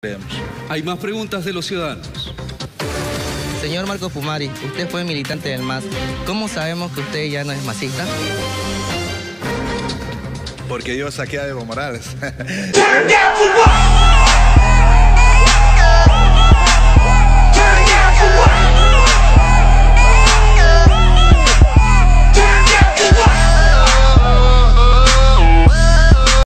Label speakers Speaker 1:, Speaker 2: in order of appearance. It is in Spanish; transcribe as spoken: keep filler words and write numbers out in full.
Speaker 1: Hay más preguntas de los ciudadanos.
Speaker 2: Señor Marco Fumari, usted fue militante del M A S. ¿Cómo sabemos que usted ya no es masista?
Speaker 3: Porque yo saqué a Evo Morales.